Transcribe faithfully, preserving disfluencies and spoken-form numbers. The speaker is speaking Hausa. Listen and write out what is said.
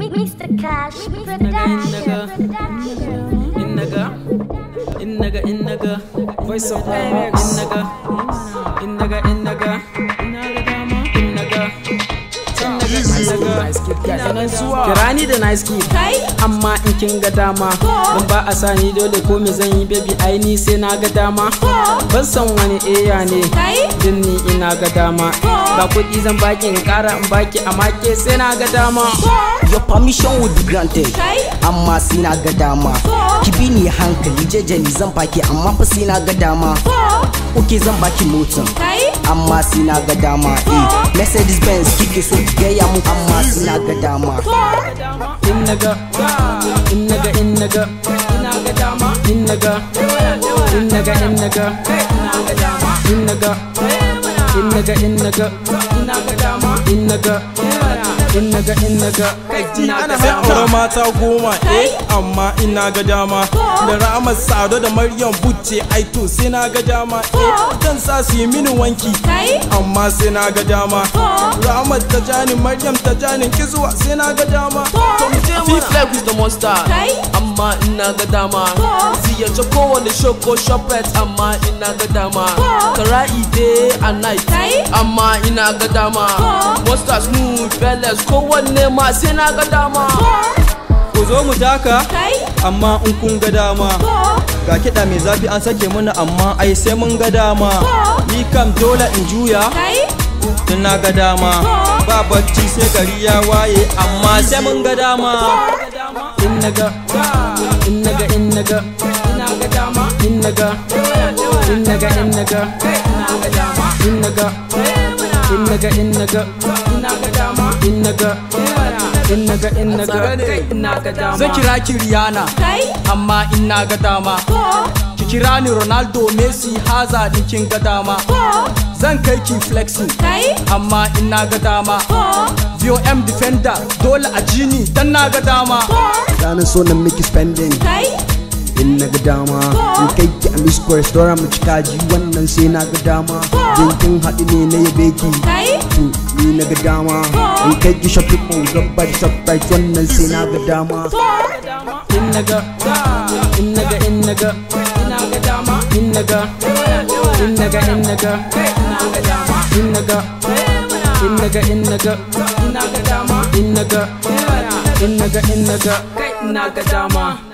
Mister Cash Production. Innaga, innaga, innaga, voice of X. Innaga, innaga, innaga, innaga, Kirani da nice kid, amma in kin ga dama don ba a sani dole ko me zan yi baby aini sai na ga dama. Ban san wani eya ne din ni ina ga dama. Ba kuɗi zan baki in ƙara in baki amma ke sai na ga dama. Your permission would be granted, amma sai na ga dama. Ki bi ni hankali jejeli zan baki amma fa sai na ga dama. Okay zan baki motan, amma sai na ga dama. Eh, Mercedes Benz kike so ki gaya mu amma sai na ga dama. Innaga, innaga, innaga, innaga dama. Innaga, innaga, innaga, innaga dama. Innaga, innaga, innaga, innaga dama. Innaga, innaga, innaga, ana haɗa mata goma eh amma ina ga dama. Da Rahmat Sado da Maryam Bucce ai to sai na ga dama. Eh dan sa su yi mini wanki amma sai na ga dama. Rahmat ta jani Maryam ta jani kizuwa sai na ga dama. Fiflex is the monster amma ina ga dama. Ziyarci kowane shoko shopet amma ina ga dama. Karai day and night amma ina ga dama. Monster smooth fearless kowanne ma sai na ga dama. Ku zo mu taka amma in kun ga dama. Ga kiɗa mai zafi an sake mana amma ai sai mun ga dama. Ni kam dole in juya tun na ga dama. Ba bacci sai gari ya waye amma sai mun ga dama. Innaga, innaga, innaga, innaga dama. Innaga, innaga, innaga, innaga dama. Innaga, innaga, innaga, innaga dama. Innaga, innaga, innaga, innaga dama. Zan kira ki Rihanna amma ina ga dama. Ki kira ni Ronaldo, Messi, Hazard kin ga dama. Zan kai ki flexing amma ina ga dama. V O M defender dole a jini dan na ga dama. Ranar so na miki spending in na ga dama. In kai ki a Miss Restaurant mu cika ji wannan sai na ga dama. Jinkin haɗu ne na yabe ki to ni na ga dama. In kai ki shopping mall gaba da Shoprite wannan sai na ga dama. Innaga, innaga, innaga, innaga dama. Innaga, innaga, innaga, innaga dama. Innaga, innaga, innaga, innaga dama. Innaga, innaga, innaga, innaga dama.